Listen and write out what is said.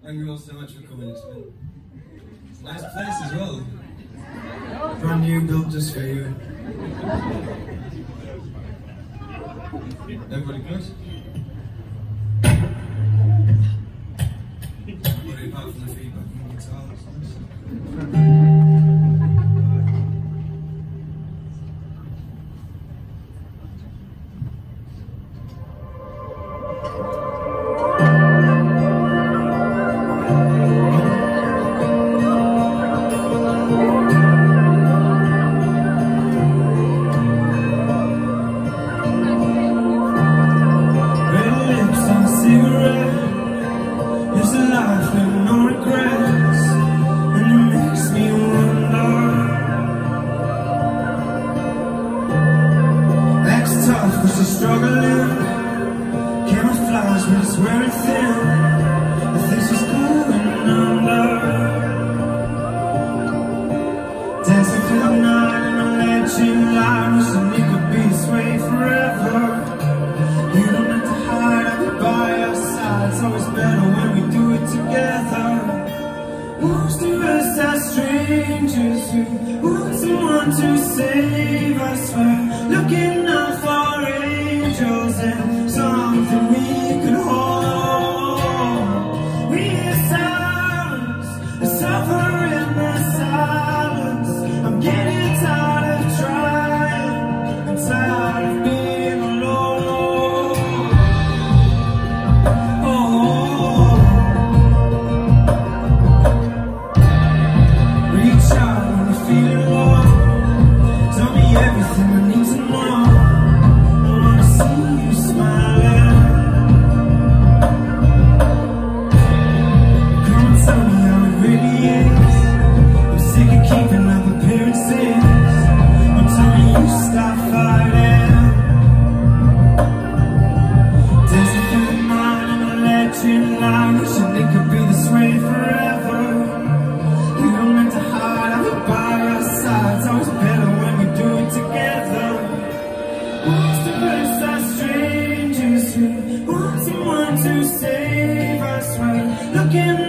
Thank you all so much for coming. It's a nice place as well. Brand new, built just for you. Everybody good? What apart from the feedback from the guitars? It's a life with no regrets, and it makes me wonder. Acts tough but she's struggling, camouflage but it's wearing thin. I think she's going under. Dancing through the night in a legend line, wishing it could be this way forever. You don't have to hide, I'll be by your side. It's always better when we do it together. Most of us are strangers who want someone to save us. We're looking out for angels and something we can hold. We hear silence, we suffer in the silence. I'm getting tired of trying and tired of being alone. Everything I need to know. I wanna see you smiling. Come and tell me how it really is. I'm sick of keeping up appearances. Don't tell me you stop fighting. Dancing through the night in a legend line, wishing it could be this way forever. You don't have to hide, I'll be by your side. It's always better when we do it together. Most of us are strangers who want someone to save us. We're looking